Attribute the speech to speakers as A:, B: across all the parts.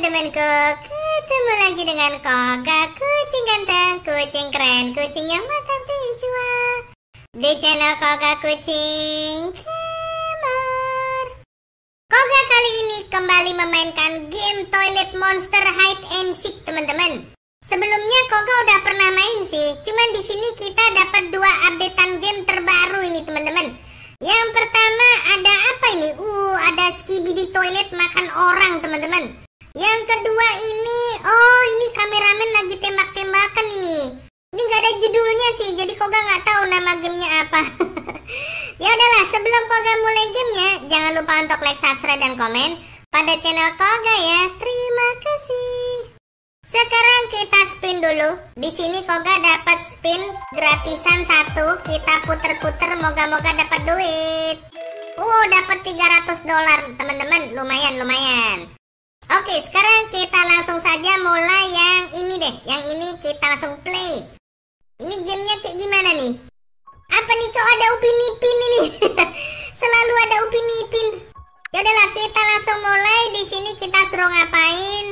A: teman-temanku, ketemu lagi dengan Koga, kucing ganteng, kucing keren, kucing yang mantap dijual di channel Koga Kucing Gamer. Koga kali ini kembali memainkan game Toilet Monster Hide and Seek, teman-teman. Sebelumnya Koga udah pernah main sih, cuman di sini kita dapat dua updatean game terbaru ini, teman-teman. Yang pertama ada apa ini? Ada Skibidi Toilet makan orang, teman-teman. Yang kedua ini, ini kameramen lagi tembak-tembakan ini. Ini gak ada judulnya sih, jadi Koga nggak tahu nama gamenya apa. Ya udahlah, sebelum Koga mulai gamenya, jangan lupa untuk like, subscribe, dan komen pada channel Koga ya. Terima kasih. Sekarang kita spin dulu. Di sini Koga dapat spin gratisan 1. Kita puter-puter, moga-moga dapat duit. Dapat $300, teman-teman. Lumayan. Oke, sekarang kita langsung saja mulai yang ini deh. Yang ini kita langsung play. Ini gamenya kayak gimana nih? Apa nih, kok ada Upin Ipin ini? Selalu ada Upin Ipin. Ya udahlah, kita langsung mulai. Di sini kita suruh ngapain?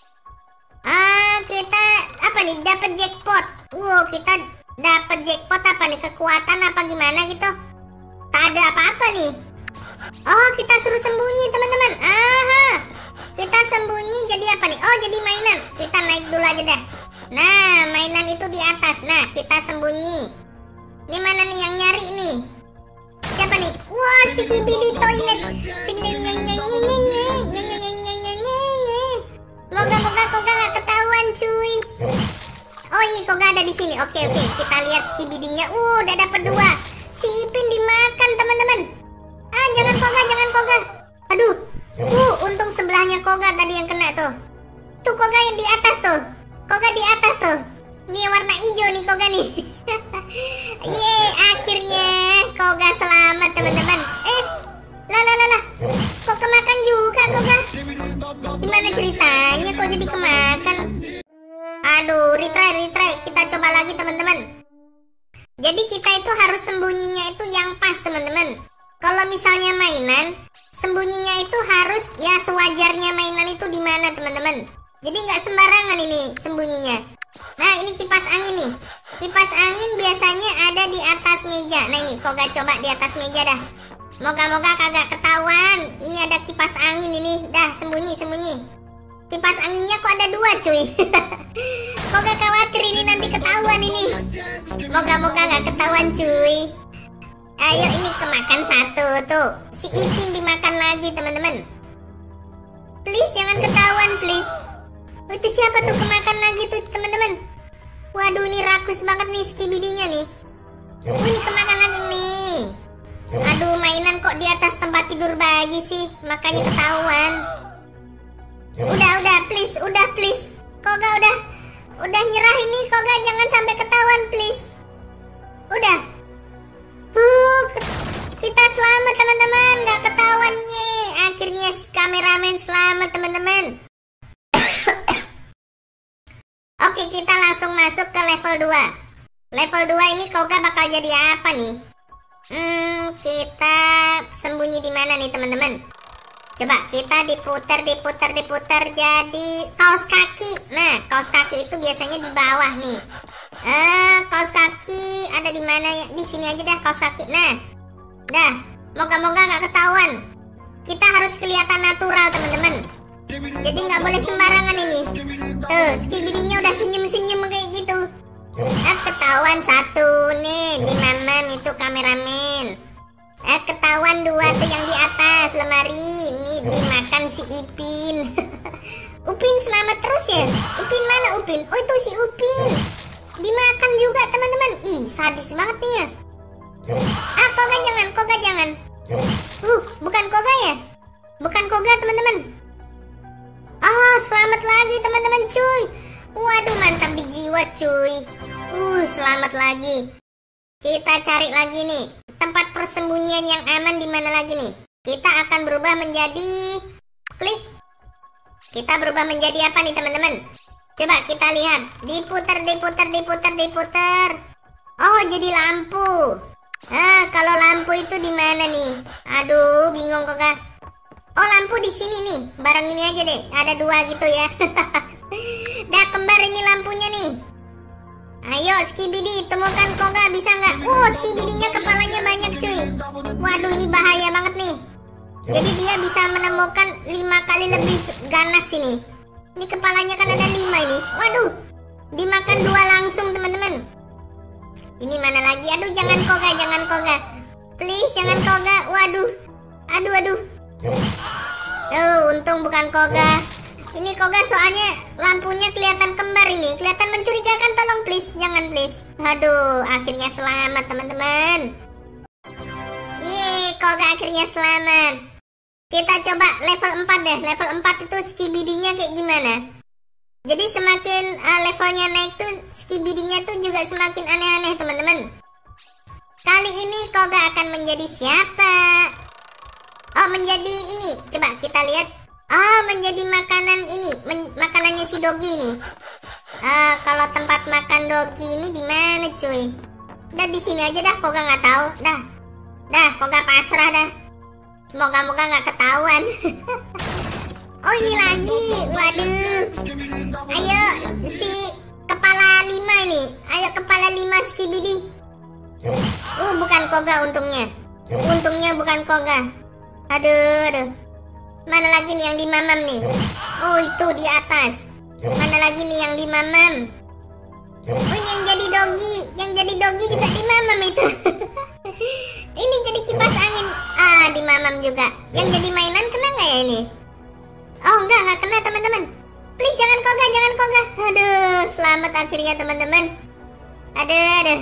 A: Kita apa nih? Dapat jackpot. Kita dapat jackpot apa nih? Kekuatan apa gimana gitu? Tak ada apa-apa nih. Kita suruh sembunyi, teman-teman. Kita sembunyi jadi apa nih? Jadi mainan. Kita naik dulu aja dah. Nah, mainan itu di atas. Nah, kita sembunyi. Ini mana nih yang nyari nih? Siapa nih? Skibidi Toilet. Moga-moga Koga gak ketahuan, cuy. Ini Koga ada di sini. Oke, kita lihat Skibidinya. Udah dapat 2. Si Ipin dimakan, teman-teman. Jangan Koga. Aduh. Untung sebelahnya Koga tadi yang kena tuh. Tuh Koga yang di atas tuh. Koga di atas tuh. Ini warna hijau nih Koga nih. Akhirnya Koga selamat, teman-teman. Lah. Kok kemakan juga Koga? Gimana ceritanya kok jadi kemakan? Aduh, retry. Kita coba lagi, teman-teman. Jadi kita itu harus sembunyinya itu yang pas, teman-teman. Kalau misalnya mainan, sembunyinya itu harus ya sewajarnya mainan itu di mana, teman-teman. Jadi nggak sembarangan ini sembunyinya. Nah, ini kipas angin nih. Kipas angin biasanya ada di atas meja. Nah, ini Koga coba di atas meja dah. Moga-moga kagak ketahuan. Ini ada kipas angin ini. Dah, sembunyi. Kipas anginnya kok ada 2, cuy. Koga khawatir ini nanti ketahuan ini. Moga-moga nggak ketahuan, cuy. Ayo, ini kemakan 1 tuh. Si Ipin dimakan lagi, teman-teman. Please jangan ketahuan, please. Itu siapa tuh kemakan lagi tuh, teman-teman? Waduh, ini rakus banget nih Skibidinya nih. Ini kemakan lagi nih. Aduh, mainan kok di atas tempat tidur bayi sih, makanya ketahuan. Udah, please. Koga udah nyerah ini, Koga jangan sampai ketahuan, please. Udah. Kita selamat, teman-teman, nggak ketahuan. Akhirnya si kameramen selamat, teman-teman. Oke, kita langsung masuk ke level 2. Level 2 ini Koga bakal jadi apa nih? Kita sembunyi di mana nih, teman-teman? Coba kita diputer jadi kaos kaki. Nah, kaos kaki itu biasanya di bawah nih. Kaos kaki ada di mana ya? Di sini aja dah kaos kaki. Nah, dah. Moga-moga gak ketahuan. Kita harus kelihatan natural, teman-teman. Jadi nggak boleh sembarangan ini. Tuh, Skibidinya udah senyum-senyum kayak gitu. Ketahuan 1 nih di mamam itu kameramen. Ketahuan 2 tuh yang di atas lemari. Ini dimakan si Ipin. Upin selamat terus ya. Upin mana Upin? Itu si Upin. Dimakan juga, teman-teman. Sadis banget nih ya. Koga jangan. Bukan Koga ya? Bukan Koga, teman-teman. Selamat lagi, teman-teman, cuy. Waduh, mantap di jiwa, cuy. Selamat lagi. Kita cari lagi nih tempat persembunyian yang aman di mana lagi nih. Kita akan berubah menjadi klik. Kita berubah menjadi apa nih, teman-teman? Coba kita lihat. Diputer. Jadi lampu. Kalau lampu itu di mana nih? Aduh, bingung Koga. Oh, lampu di sini nih. Bareng ini aja deh. Ada 2 gitu ya. Dah kembar ini lampunya nih. Ayo Skibidi, temukan Koga, bisa nggak? Skibidinya kepalanya banyak cuy. Waduh, ini bahaya banget nih. Jadi dia bisa menemukan 5 kali lebih ganas ini. Ini kepalanya kan ada 5 ini. Waduh, dimakan 2 langsung teman-teman. Ini mana lagi? Aduh, jangan Koga, jangan Koga. Please, jangan Koga. Waduh. Aduh. Untung bukan Koga. Ini Koga soalnya lampunya kelihatan kembar ini. Kelihatan mencurigakan, tolong please. Jangan please. Aduh, akhirnya selamat teman-teman. Yeay, Koga akhirnya selamat. Kita coba level 4 deh. Level 4 itu Skibidinya kayak gimana? Jadi semakin levelnya naik tuh Skibidinya tuh juga semakin aneh-aneh teman-teman. Kali ini Koga akan menjadi siapa? Oh, menjadi ini. Coba kita lihat. Oh, menjadi makanan ini. Makanannya si Dogi ini. Kalau tempat makan Dogi ini di mana cuy? Udah di sini aja dah. Koga nggak tahu. Dah Koga pasrah dah. Moga-moga nggak ketahuan. Oh, ini lagi. Waduh. Ayo si kepala 5 ini. Ayo kepala 5 Skibidi. Bukan Koga untungnya. Untungnya bukan Koga. Aduh. Mana lagi nih yang di Mamam nih? Oh, itu di atas. Mana lagi nih yang di Mamam? Oh, ini yang jadi Dogi. Yang jadi Dogi juga di Mamam itu. Ini jadi kipas angin. Di Mamam juga. Yang jadi mainan kena nggak ya ini? Oh, nggak kena teman-teman. Please jangan Koga, jangan Koga. Aduh, selamat akhirnya teman-teman. Aduh.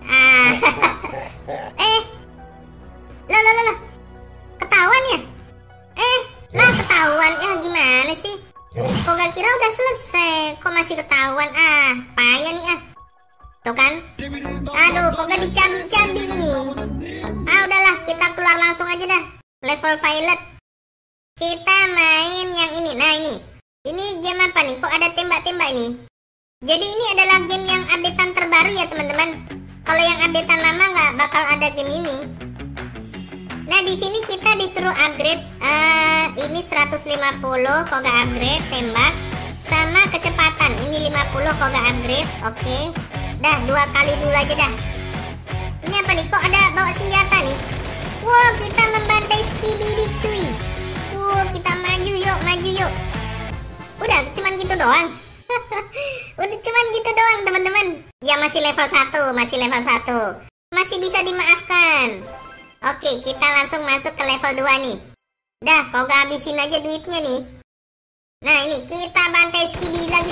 A: Loh. Ketahuan ya? Ketahuan. Ya gimana sih? Koga kira udah selesai. Kok masih ketahuan? Payah nih Tuh kan? Aduh, Koga dicabi-cabi ini. Udahlah, kita keluar langsung aja dah. Level Violet. Kita main yang ini. Nah, ini. Ini game apa nih? Kok ada tembak-tembak ini? Jadi ini adalah game yang updatean terbaru ya, teman-teman. Kalau yang updatean lama nggak bakal ada game ini. Nah, di sini kita disuruh upgrade. Ini 150 Koga upgrade tembak sama kecepatan. Ini 50 Koga upgrade. Oke. Dah 2 kali dulu aja dah. Ini apa nih? Kok ada bawa senjata nih? Wow, kita membantai Skibidi cuy. Wow, kita maju yuk. Udah cuman gitu doang. Udah cuman gitu doang teman-teman. Ya masih level 1, masih bisa dimaafkan. Oke, kita langsung masuk ke level 2 nih. Dah, Koga habisin aja duitnya nih. Nah, ini kita bantai Skibidi lagi.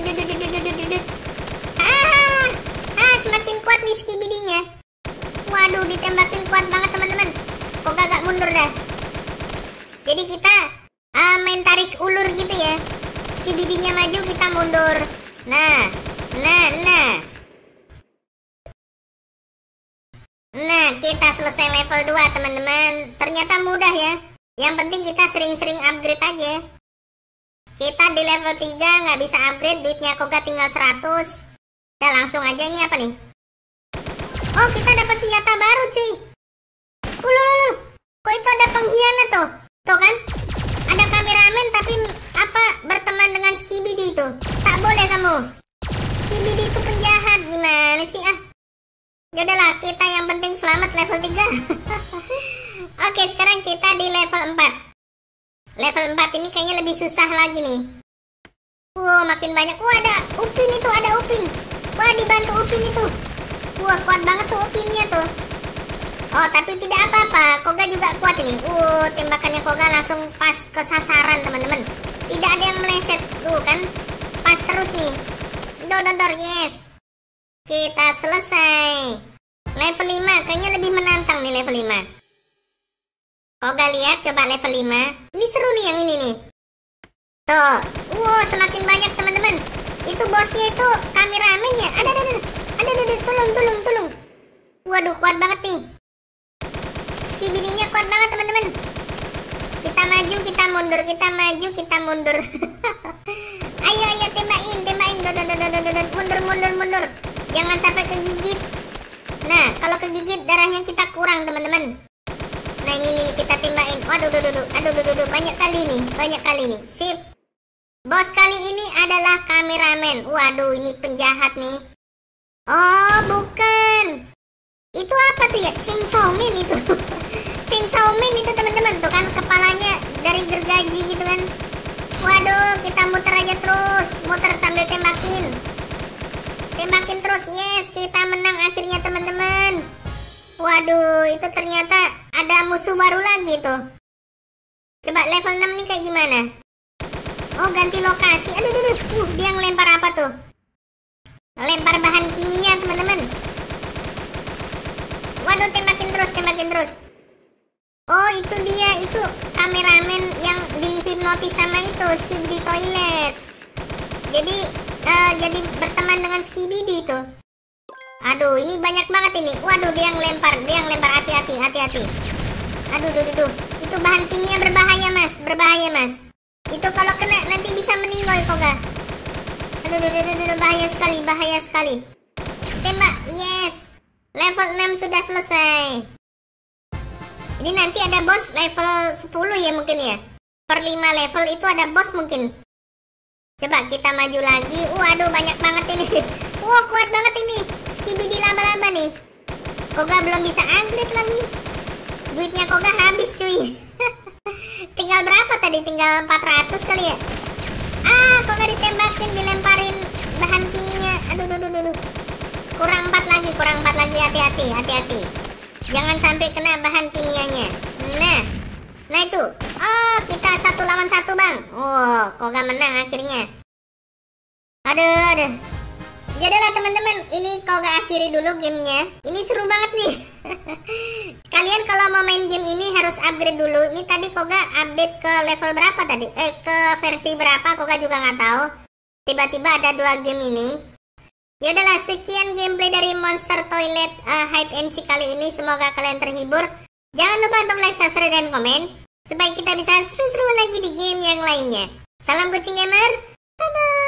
A: Semakin kuat nih Skibidinya. Waduh, ditembakin kuat banget teman-teman. Koga gak mundur dah. Jadi kita main tarik ulur gitu ya. Skibidinya maju, kita mundur. Nah, kita selesai level 2 teman-teman. Ternyata mudah ya. Yang penting kita sering-sering upgrade aja. Kita di level 3 nggak bisa upgrade. Duitnya Koga tinggal 100. Ya langsung aja, ini apa nih? Oh, kita dapat senjata baru cuy. Kok itu ada pengkhianat tuh? Tuh kan? Ada kameramen tapi berteman dengan Skibidi itu. Tak boleh kamu. Skibidi itu penjahat. Gimana sih Yaudahlah, kita yang penting selamat level 3. Oke, sekarang kita di level 4. Level 4 ini kayaknya lebih susah lagi nih. Makin banyak. Ada Upin itu, ada Upin. Wah, dibantu Upin itu. Kuat banget tuh Upinnya tuh. Oh, tapi tidak apa-apa. Koga juga kuat ini. Tembakannya Koga langsung pas ke sasaran, teman-teman. Tidak ada yang meleset. Tuh kan. Pas terus nih. Dor, yes. Kita selesai. Level 5. Kayaknya lebih menantang nih level 5. Koga lihat, coba level 5. Ini seru nih yang ini nih. Tuh. Semakin banyak, teman-teman. Itu bosnya itu kameramen ya. Ada. Tolong. Waduh, kuat banget nih. Skibidinya kuat banget, teman-teman. Kita maju, kita mundur. Ayo, tembakin. Mundur. Jangan sampai kegigit. Nah, kalau kegigit darahnya kita kurang, teman-teman. Nah ini kita tembakin. Waduh, aduh, banyak kali nih. Sip. Bos kali ini adalah kameramen. Waduh, ini penjahat nih. Oh, bukan. Itu apa tuh ya? Chainsaw Man itu. Chainsaw Man itu teman-teman. Tuh kan kepalanya dari gergaji gitu kan. Waduh, kita muter aja terus. Muter sambil tembakin. Tembakin terus. Yes, kita menang akhirnya teman-teman. Waduh, itu ternyata ada musuh baru lagi tuh. Coba level 6 nih kayak gimana? Oh, ganti lokasi. Aduh. Dia ngelempar apa tuh? Lempar bahan kimia teman-teman. Waduh, tembakin terus. Oh, itu dia, itu kameramen yang dihipnotis sama itu Skibidi Toilet. Jadi berteman dengan Skibidi itu. Aduh, ini banyak banget ini. Waduh, dia yang lempar. Hati-hati. Aduh. Itu bahan kimia berbahaya mas. Itu kalau kena nanti bisa meninggoy Koga. Aduh, bahaya sekali. Tembak, yes. Level 6 sudah selesai. Ini nanti ada bos level 10 ya mungkin ya. Per 5 level itu ada bos mungkin. Coba kita maju lagi. Waduh, banyak banget ini. Wah, kuat banget ini. Skibidi laba-laba nih. Koga belum bisa upgrade lagi. Duitnya Koga habis cuy. Tinggal berapa tadi? Tinggal 400 kali ya. Koga ditembakin, dilemparin bahan kimia. Aduh. Kurang 4 lagi. Hati-hati. Jangan sampai kena bahan kimianya. Nah itu. Oh, kita 1 lawan 1 bang. Oh, Koga menang akhirnya. Aduh. Jadilah teman-teman, ini Koga akhiri dulu gamenya. Ini seru banget nih. Kalian kalau mau main game ini harus upgrade dulu. Ini tadi Koga update ke level berapa tadi? Ke versi berapa Koga juga nggak tahu. Tiba-tiba ada 2 game ini. Ya udahlah, sekian gameplay dari Monster Toilet Hide and Seek kali ini. Semoga kalian terhibur. Jangan lupa untuk like, subscribe, dan komen supaya kita bisa seru-seruan lagi di game yang lainnya. Salam kucing gamer. Bye bye.